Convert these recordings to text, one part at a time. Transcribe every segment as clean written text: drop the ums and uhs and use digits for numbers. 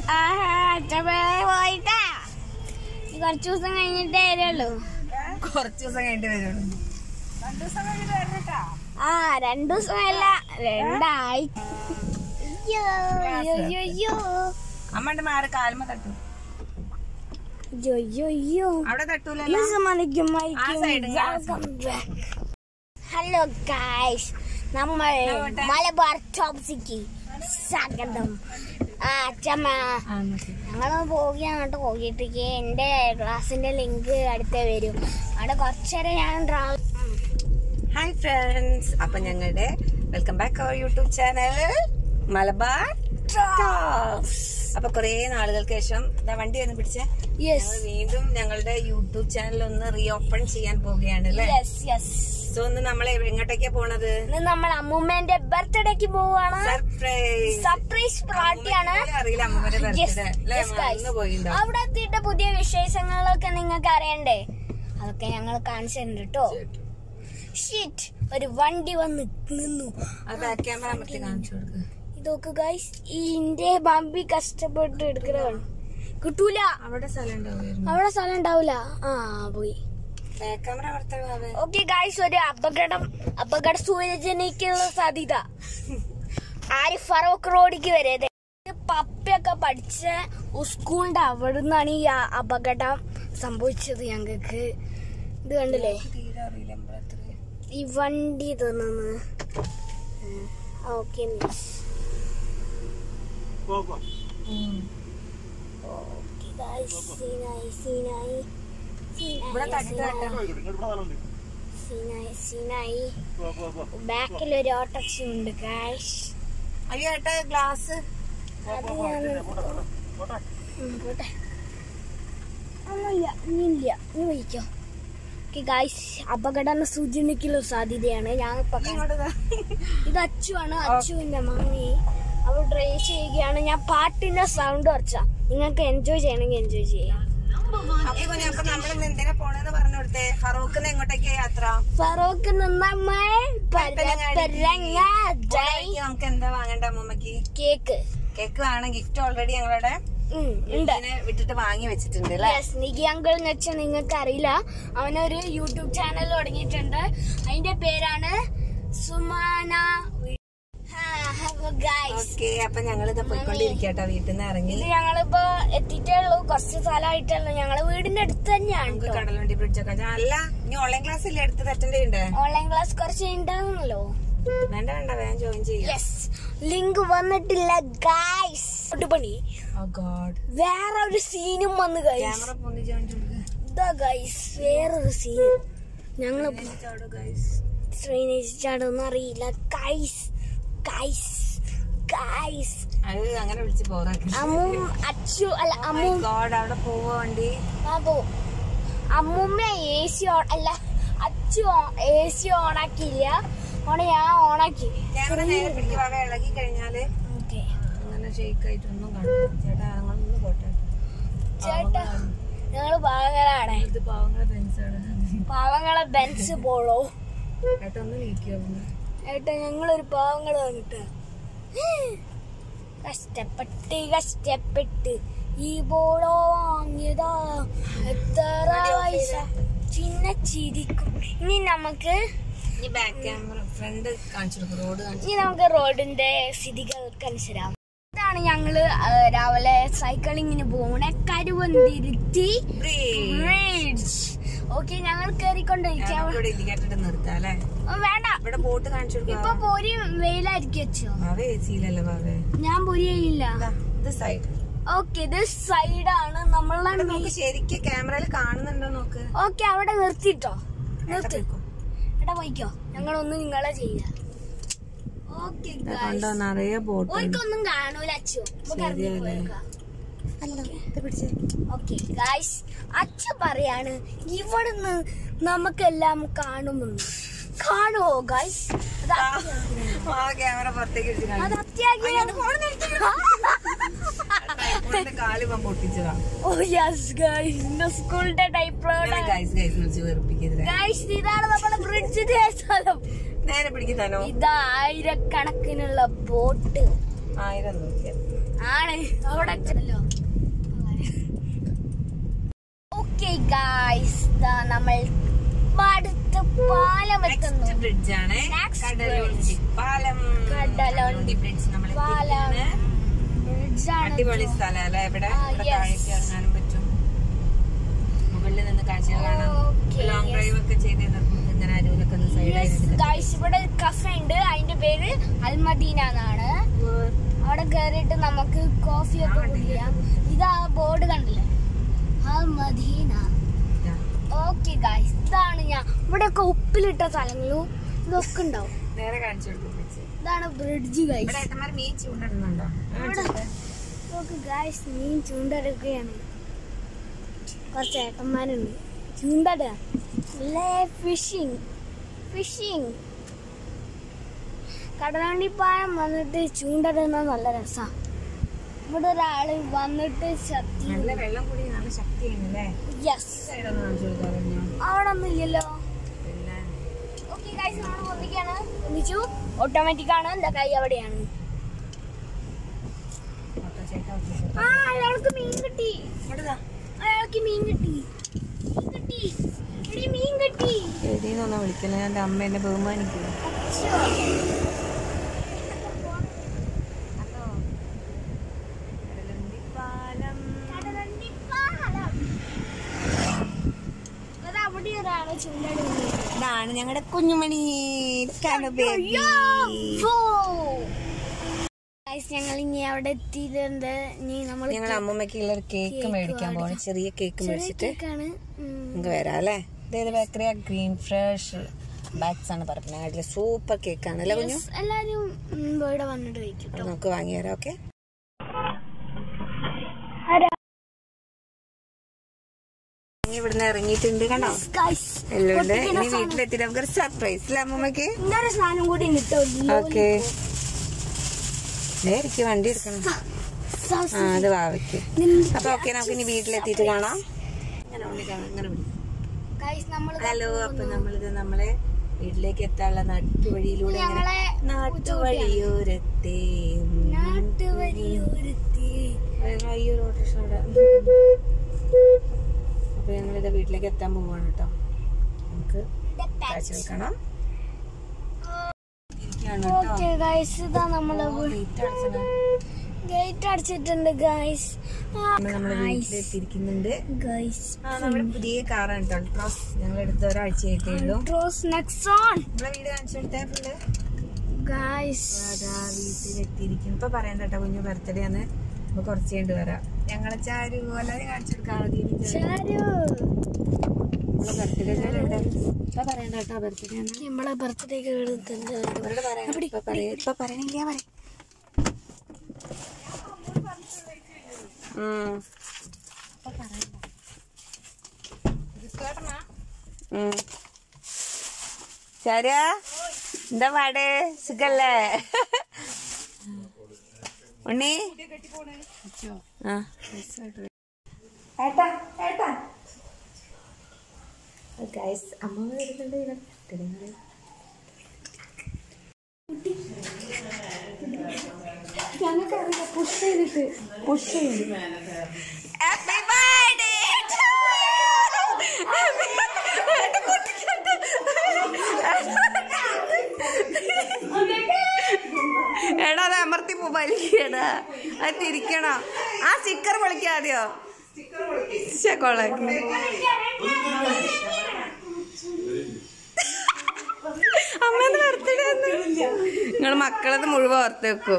പോയിട്ടാ കുറച്ചു ദിവസം കഴിഞ്ഞിട്ടേ വരുള്ളൂ. കുറച്ചു ദിവസം കഴിഞ്ഞിട്ട് വരുള്ളൂ. 2 ദിവസം കഴിഞ്ഞിട്ട് വരട്ടാ. 2 ദിവസമല്ല 2 ആഴ്ച. അമ്മന്റെ മാറി കാൽമ തട്ടും. അവിടെ തട്ടൂലല്ലോ. ഹലോ ഗൈസ്, നമ്മൾ മലബാർ ടോപ്സിക്ക് സ്വാഗതം. അച്ഛമ്മ ഞങ്ങള് പോവുകയാണ് കേട്ടോ. പോയിട്ടേക്ക് എന്റെ ക്ലാസ്സിന്റെ ലിങ്ക് അടുത്ത് വരും. അവിടെ കുറച്ചേരം ഞാൻ ഹായ് ഫ്രണ്ട്സ്, അപ്പൊ ഞങ്ങളുടെ welcome back our YouTube channel Malabar tops. അപ്പൊ കുറെ നാളുകൾക്ക് ശേഷം വണ്ടി ഒന്ന് പിടിച്ചേ, വീണ്ടും ഞങ്ങളുടെ യൂട്യൂബ് ചാനൽ ഒന്ന് റീ ഓപ്പൺ ചെയ്യാൻ പോവുകയാണ് അല്ലേ? സോ ഒന്ന് നമ്മൾ എങ്ങോട്ടേക്കാ പോണത്? നമ്മൾ അമ്മൂമ്മേന്റെ ബർത്ത്ഡേക്ക് പോവാണ്. സർപ്രൈസ് പാർട്ടിയാണ്. അറിയില്ല അമ്മൂമ്മേന്റെ ബർത്ത്ഡേ. അവിടെ എത്തിയിട്ട് പുതിയ വിശേഷങ്ങളൊക്കെ നിങ്ങൾക്ക് അറിയണ്ടേ? അതൊക്കെ ഞങ്ങൾ കാണിച്ചു തരുന്നുണ്ട് കേട്ടോ. ഷീറ്റ്, ഒരു വണ്ടി വന്ന് നിന്നു. ക്യാമറ കാണിച്ചു കൊടുക്കുക. ഇതൊക്കെ ഗൈസ് ഇതിന്റെ ബമ്പി കഷ്ടപ്പെട്ട് എടുക്കണതാണ്. കിട്ടൂല. അവിടെ സ്ഥലം ഉണ്ടാവൂല. പോയി. ഓക്കെ ഗൈസ്, ഒരു അപകട സൂചനയ്ക്കുള്ള സാധ്യത. ഫറോക്ക് റോഡിക്ക് വരെ പപ്പയൊക്കെ പഠിച്ച സ്കൂളിന്റെ അവിടെ നിന്നാണ് ഈ അപകടം സംഭവിച്ചത്. ഞങ്ങൾക്ക് ഇത് കണ്ടില്ലേ ഈ വണ്ടി തോന്നുന്നു. Okay miss. ബാക്കിലൊരു ഓട്ടോറിക്ഷ ഉണ്ട് ഗൈസ്. അയ്യോ ഏട്ടാ, ഗ്ലാസ് പോട്ടെ. ഒന്നുമില്ല, ഇനിയില്ല, ഇനി വഹിക്കോ. ഗൈസ്, അപകട സൂചനയ്ക്കുള്ള സാധ്യതയാണ്. ഇത് അച്ചുവാണ്, അച്ചുവിന്റെ മമ്മി. അവൾ ഡ്രൈവ് ചെയ്യുകയാണ്. ഞാൻ പാട്ടിന്റെ സൗണ്ട് കുറച്ചാ. നിങ്ങൾക്ക് എൻജോയ് ചെയ്യണമെങ്കിൽ എൻജോയ് ചെയ്യാം. ഫറോക്ക് എന്താ വാങ്ങണ്ട അമ്മമ്മക്ക്? കേക്ക് വേണം. ഗിഫ്റ്റ് ഓൾറെഡി ഞങ്ങളുടെ വിട്ടിട്ട് വാങ്ങി വെച്ചിട്ടുണ്ട്. നികി അങ്കിൾ എന്ന് വെച്ചാൽ നിങ്ങൾക്ക് അറിയില്ല, അവനൊരു യൂട്യൂബ് ചാനൽ തുടങ്ങിയിട്ടുണ്ട്. അതിന്റെ പേരാണ് സുമാന. അപ്പൊ ഞങ്ങളിത് പോയിക്കൊണ്ടിരിക്കട്ടോ, വീട്ടിൽ നിന്ന് ഇറങ്ങി. ഞങ്ങളിപ്പോ എത്തിയിട്ടേ ഉള്ളൂ, കുറച്ച് സ്ഥലമായിട്ടുള്ളൂ. ഞങ്ങള് വീടിന്റെ അടുത്ത് തന്നെയാണ്. കടലുണ്ടി ബ്രിഡ്ജൊക്കെ. അല്ല, ഇനി ഓൺലൈൻ ക്ലാസ് ഇല്ലേ അടുത്ത് അറ്റൻഡ് ചെയ്യണ്ടേ? ഓൺലൈൻ ക്ലാസ് കുറച്ച് ഉണ്ടാകുന്നല്ലോ. വേണ്ട വേഗം ജോയിൻ ചെയ്യാം. ലിങ്ക് വന്നിട്ടില്ല ഗൈസ്. പണി വേറെ ഒരു സീനും വന്ന് ഗൈസ്. വേറൊരു സീൻ ഞങ്ങള് ട്രെയിനേജ് ചാടൊന്നും അറിയില്ല ഗൈസ്. അങ്ങനെ വിളിച്ച് പോകാം. അച്ചു അല്ല അവിടെ പോവാ വണ്ടി. അമ്മൂമ്മ AC അല്ല, അച്ചു AC ഓണാക്കിയില്ല. ഞാൻ ഓണാക്കി. ഇളകി കഴിഞ്ഞാല് അങ്ങനെ ഷെയ്ക്ക് ആയിട്ടൊന്നും കാണും. ചേട്ടാ ഞങ്ങള് പാവങ്ങളാണ്. ഇത് പാവങ്ങളെ ബെൻസാണ്. പാവങ്ങളെ ബെൻസ് പോളോ. ഏട്ടാ ഒന്ന് നീക്കിയോ? ഏട്ടാ ഞങ്ങളൊരു പാവങ്ങളാണ് കേട്ടാ. കഷ്ടപ്പെട്ട് ഈ ബോളോ വാങ്ങിയതാ. എത്ര പൈസ ചിന്ന ചിരിക്കും. ഇനി നമുക്ക് റോഡിന്റെ സ്ഥിതികൾക്ക് അനുസരിച്ച് ഇതാണ് ഞങ്ങള് രാവിലെ സൈക്ലിങ്ങിന് പോകണേ. കരുവന്തിരുത്തി ബ്രിഡ്ജ്. ഓക്കെ, ഞങ്ങൾ കേറിക്കൊണ്ടിരിക്കാം. വേണ്ട, ഇപ്പൊ പോരി വെയിലായിരിക്കും. ഞാൻ പോരിയില്ല. ഓക്കെ, ഇത് സൈഡാണ് നമ്മളെ. ശരിക്കും ക്യാമറയിൽ കാണുന്നുണ്ടോ നോക്ക്. ഓക്കെ, അവിടെ നിർത്തിട്ടോ. എടാ പോയിക്കോ, ഞങ്ങളൊന്നും നിങ്ങളെ ചെയ്യാം. ഓർക്കൊന്നും കാണൂല അച്ചു. അച്ഛ പറയാണ് ഇവിടുന്ന് നമുക്കെല്ലാം കാണുമെന്ന്. കാണുമോ ഗൈസ്? ക്യാമറ പുറത്തേക്ക് സ്കൂളിന്റെ ഇതാണ് നമ്മുടെ ബ്രിഡ്ജിന്റെ സ്ഥലം. നേരെ പിടിക്കുന്നോ? ഇത് ആയിരക്കണക്കിനുള്ള ബോട്ട്. ആണ് അവിടെ ഓക്കെ ഗായ്സ് നമ്മൾ അടുത്ത പാലം എത്തുന്നു. ബ്രിഡ്ജാണ് കടലുണ്ടി പാലം. കടലുണ്ടി ബ്രിഡ്ജ് അടിപൊളി സ്ഥലമല്ലേ. ഇവിടെ താഴേക്ക് ഇറങ്ങാനും പറ്റും, മുകളിൽ നിന്ന് കാഴ്ചകൾ കാണാം. ലോങ് ഡ്രൈവ് ഒക്കെ ചെയ്ത് ഇങ്ങനെ അരുവിലൊക്കെ ഒന്ന് ഗായ്സ് ഇവിടെ കഫേ ഉണ്ട്, അതിന്റെ പേര് അൽമദീന എന്നാണ്. അവിടെ കയറിയിട്ട് നമുക്ക് കോഫി ഒക്കെ കുടിക്കാം. ഇതാ ബോർഡ് കണ്ടില്ലേ, അൽമദീന. ഓക്കെ ഗായ്സ്, ഇതാണ് ഞാൻ ഇവിടെയൊക്കെ ഉപ്പിലിട്ട സ്ഥലങ്ങളും ഇതൊക്കെ ഉണ്ടാവും. നേരെ കാണിച്ചു കൊടുക്കും. ഇതാണ് ബ്രിഡ്ജ് ഗായ്സ്. മീൻ ചൂണ്ടിടുന്നുണ്ടോ? ഗായ്സ് മീൻ ചൂണ്ടെടുക്കുകയാണ്. കുറച്ച് ഏട്ടന്മാരുണ്ട് ചൂണ്ടടുക. ഫിഷിങ് ഫിഷിങ് കടലുണ്ടിപ്പാലം വന്നിട്ട് ചൂണ്ടടുന്ന നല്ല രസമാണ്. ഇവിടെ ഒരാള് വന്നിട്ട് വെള്ളം കൂടി നല്ല ശക്തിയാണല്ലേ. യെസ്, അവിടെ ഒന്നും ഇല്ലല്ലോ. ഓക്കെ ഗൈസ്, നമ്മൾ ഒന്നിക്കാണ്, ഒന്നിച്ചു. ഓട്ടോമാറ്റിക് ആണ്. എന്താ കൈ അവിടെയാണ്. അയാൾക്ക് മീൻ കിട്ടി, അയാൾക്ക് മീൻ കിട്ടി, മീൻ കിട്ടി. എടീന്നൊന്നും വിളിക്കില്ല, ഞാൻ അമ്മ എന്നെ ബഹുമാനിക്കുന്നു. ഇതാണ് ഞങ്ങളുടെ കുഞ്ഞുമണി. ഞങ്ങൾ ഇനി അവിടെ എത്തിയിട്ടുണ്ട്. ഞങ്ങൾ അമ്മൂമ്മക്കുള്ള ഒരു കേക്ക് മേടിക്കാൻ പോകണം. ചെറിയ കേക്ക് മേടിച്ചിട്ട് നമുക്ക് വരാം അല്ലേ. ഇതേത് ബേക്കറിയാ? ഗ്രീൻ ഫ്രഷ് ബാഗ്സ് ആണ് പറഞ്ഞത്. അതിലെ സൂപ്പർ കേക്ക് ആണ് അല്ലേ കുഞ്ഞു? എല്ലാരും ഇവിടെ വന്നിട്ട് കഴിക്കും. നമുക്ക് വാങ്ങി തരാം. ഓക്കെ, ഇവിടുന്ന് ഇറങ്ങിയിട്ടുണ്ട് കണ്ടോ. എല്ലാം ഉണ്ട്. ഇനി വീട്ടിലെത്തിട്ട് നമുക്കൊരു സർപ്രൈസ് അല്ലേ അമ്മൂമ്മക്ക്? സാധനം കൂടി ഓക്കെ, നേരിക്ക് വണ്ടി എടുക്കണം. അത് വാവയ്ക്ക്. അപ്പൊ ഓക്കെ, നമുക്ക് ഇനി വീട്ടിലെത്തിയിട്ട് കാണാം. ഹലോ, അപ്പൊ നമ്മളിത് നമ്മളെ വീട്ടിലേക്ക് എത്താനുള്ള നാട്ടുവഴിയിലൂടെ നാട്ടുവഴിയോരത്തെ ഓട്ടോറിക്ഷ. അപ്പൊ ഞങ്ങളിത് വീട്ടിലേക്ക് എത്താൻ പോവാണ് കേട്ടോ. നമുക്ക് കാഴ്ച കാണാം. ഗേറ്റ് അടച്ചിട്ടുണ്ട് ഗൈസ്. നമ്മള് വീട്ടിലെത്തിയിരിക്കുന്നുണ്ട്. നമ്മുടെ പുതിയ കാറാണ് കേട്ടോ, അൾട്രോസ്. ഞങ്ങൾ എടുത്ത ഒരാഴ്ചയായിട്ടേ ഉള്ളൂ. നമ്മളെ വീട് കാണിച്ചു കൊടുത്തേ ഫുള്ള് വീട്ടിലെത്തിയിരിക്കുന്നു. ഇപ്പൊ പറയണ്ട കേട്ടോ, കുഞ്ഞു ബർത്ത്ഡേ ആണ്. അപ്പൊ കുറച്ച് കഴിഞ്ഞിട്ട് വരാം. ഞങ്ങളെ ചാരു പോലെ കാണിച്ചു കൊടുക്കാം. പറയണ്ട കേട്ടോ, ബർത്ത്ഡേ ആണ്. നമ്മളെ ബർത്ത്ഡേ ഇപ്പൊ പറയണില്ല. ചാരാ, എന്താ പാട്? സുഖല്ലേ ഉണ്ണി? ഗൈസ്, അമ്മ വരുന്നുണ്ട്. ഞങ്ങൾക്കറിയില്ല, പുഷ് ചെയ്തിട്ട് ഹാപ്പി ബർത്ത്ഡേ ടു എടാ, അത് അമർത്തി വലിക്കടാ, അത് തിരിക്കണോ? ആ സ്റ്റിക്കർ പൊളിക്കാതെയോ? അമ്മേന്ന് ബർത്ത്ഡേ നിങ്ങൾ മക്കളത് മുഴുവൻ ഓർത്ത് വെക്കൂ.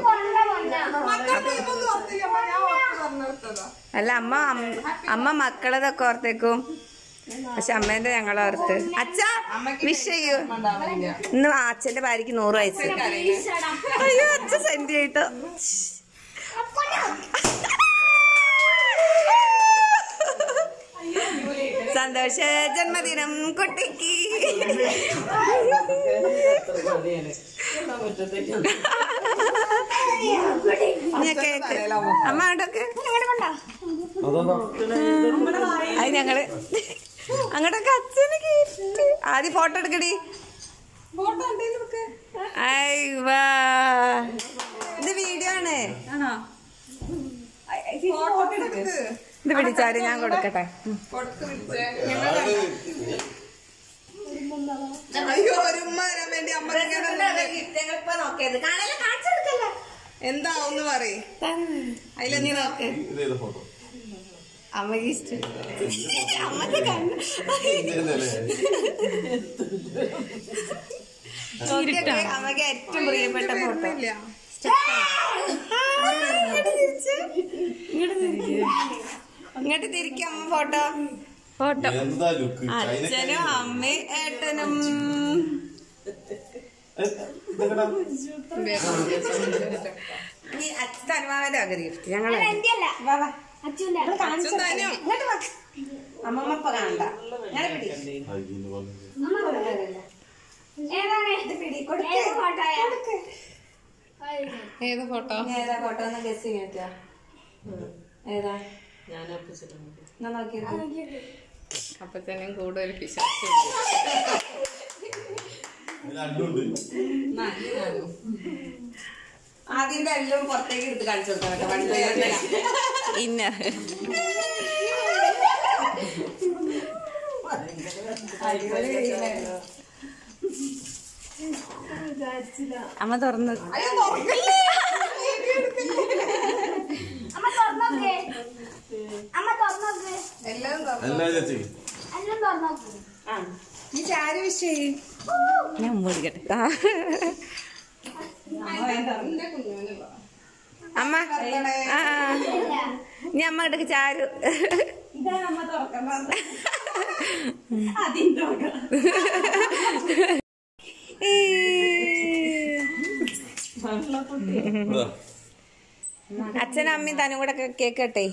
അല്ല, അമ്മ മക്കളതൊക്കെ ഓർത്തേക്കും, പക്ഷെ അമ്മേന്റെ ഞങ്ങളോർത്ത്. അച്ഛാ വിഷ് ചെയ്യൂ. ഇന്ന് അച്ഛന്റെ ഭാര്യക്ക് 100 വയസ്സ്. അയ്യോ, അച്ഛൻ സെന്റ് ചെയ്തിട്ടോ. സന്തോഷ ജന്മദിനം കുട്ടിക്ക്. കേക്ക് അമ്മ അങ്ങോട്ടൊക്കെ അത് ഞങ്ങള് അങ്ങോട്ടൊക്കെ അച്ഛന് കേട്ട് ആദ്യം ഫോട്ടോ എടുക്കടി. ഇത് വീഡിയോ ആണ്. ഇത് പിടിച്ചാല് ഞാൻ കൊടുക്കട്ടെ. എന്താന്ന് പറയ്. അതിലെ നീ നോക്ക്. അമ്മക്ക് ഇഷ്ടം. അമ്മക്ക് കണ്ടു അമ്മക്ക് ഏറ്റവും പ്രിയപ്പെട്ട ഫോട്ടോ. ഇങ്ങോട്ട് തിരിക്കും അമ്മ ഫോട്ടോ. ഫോട്ടോ അച്ഛനും അമ്മയും ഏട്ടനും. അച്ഛൻ അനുമാവന്റെ ആഗ്രഹം ഗിഫ്റ്റ് ഞങ്ങള് അമ്മമ്മ കാണണ്ട. ഞാൻ പിടി ഏത് ഫോട്ടോ? ഏതാ ഫോട്ടോ ഒന്ന് ഗസ് ചെയ്യാ. ഏതാ നോക്കിയത്? അപ്പച്ചനും കൂടുതൽ പിശാച്. അതിന്റെ എല്ലാം പുറത്തേക്ക് എടുത്ത് കാണിച്ചു കൊടുക്കാം. ഇന്ന അമ്മ തുറന്നു. നീ ചാരി വിഷയം ഞാൻ മൂടിക്കട്ടെ. അമ്മ ഞാൻ അമ്മ ഇടക്ക് ചാരു. അച്ഛനും അമ്മയും തനും കൂടെ കേക്ക് കട്ടെ.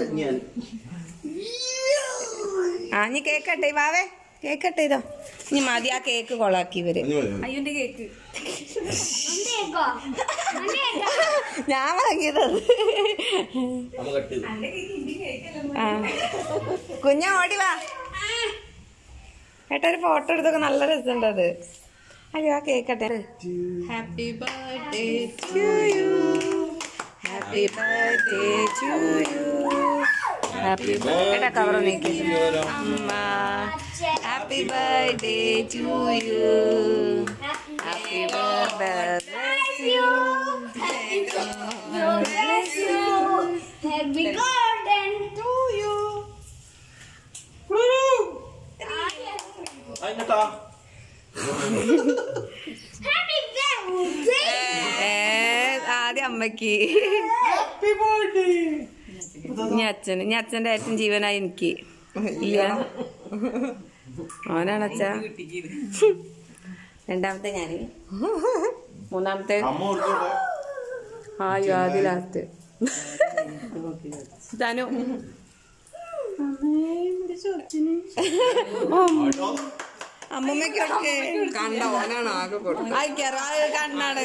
ആ നീ കേക്ക് കട്ടെ. വാവേ കേക്ക് കട്ട് ചെയ്തോ. ഇനി മതി. ആ കേക്ക് കൊളാക്കി ഇവര്. അയ്യോന്റെ കേക്ക് ഞാൻ വാങ്ങിയത്. കുഞ്ഞ ഓടി വാ. ഏട്ടാ ഒരു ഫോട്ടോ എടുത്തൊക്കെ നല്ല രസമുണ്ട് അത്. അയ്യോ ആ കേക്കട്ടെ. Happy birthday to you. Happy birthday to you. Happy birthday cover നീക്കി. അമ്മ happy birthday to you. Happy birthday Happy birthday to you. Happy birthday. ആദ്യം അമ്മക്ക്. ഇനി അച്ഛന്. ഇനി അച്ഛന്റെ ഏറ്റവും ജീവനായി എനിക്ക്. ഇല്ല അവനാണ് അച്ഛ. രണ്ടാമത്തെ ഞാന്. മൂന്നാമത്തെ ആയോ ആദ്യ ലാസ്റ്റ് തനു. അമ്മമ്മയ്ക്കൊക്കെ കണ്ട ഓനാണ് ആകെ കൊടുത്തത്. കണ്ണാട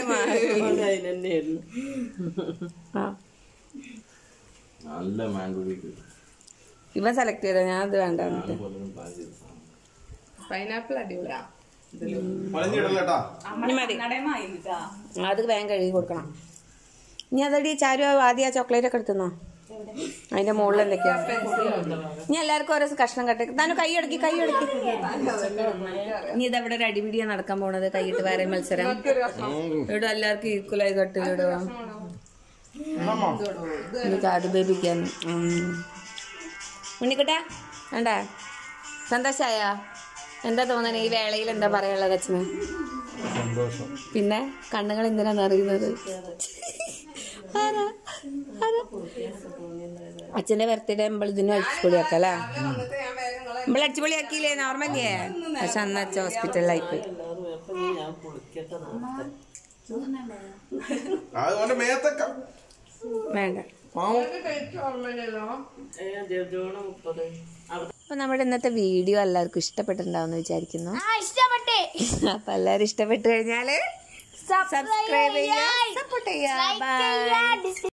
ഇവൻ സെലക്ട് ചെയ്ത. ഞാൻ അത് വേണ്ട. പൈനാപ്പിൾ അടിപൊളിയാ. അത് വേഗം കഴുകി കൊടുക്കണം. ഇനി അതടി ചാരു ആദ്യം ആ ചോക്ലേറ്റ് ഒക്കെ എടുത്തുന്നോ. അതിന്റെ മുകളിൽ എന്തൊക്കെയാ. ഇനി എല്ലാവർക്കും ഓരോ കഷ്ണം കട്ടെ. താനും കൈ അടക്കി കൈ അടക്കി. ഇനി ഇതവിടെ ഒരു അടിപിടിയാ നടക്കാൻ പോണത്. കൈയിട്ട് വേറെ മത്സരം. ഇവിടെ എല്ലാവർക്കും ഈക്വലായി കട്ടിലിടുക. കാത് ബേബിക്കാൻ ഉണ്ണിക്കുട്ടാ വേണ്ടാ. സന്തോഷായ? എന്താ തോന്നണേ ഈ വേളയിൽ? എന്താ പറയാനുള്ളത് അച്ഛന്? പിന്നെ കണ്ണുകൾ എന്തിനാണ് അറിയുന്നത്? അച്ഛന്റെ ബർത്ത്ഡേ നമ്മൾ ഇതിനും അടിച്ചുപൊളിയാക്കല്ലേ. നമ്മൾ അടിച്ചുപൊളിയാക്കിയില്ലേ? നോർമലിയേ. പക്ഷെ അന്ന് അച്ഛൻ ഹോസ്പിറ്റലിലായിപ്പോയി. വേണ്ട. അപ്പൊ നമ്മുടെ ഇന്നത്തെ വീഡിയോ എല്ലാവർക്കും ഇഷ്ടപ്പെട്ടിട്ടുണ്ടാവുമെന്ന് വിചാരിക്കുന്നു. അപ്പൊ എല്ലാവരും ഇഷ്ടപ്പെട്ടു കഴിഞ്ഞാല് സബ്സ്ക്രൈബ് ചെയ്യുക, സപ്പോർട്ട് ചെയ്യുക. ബൈ.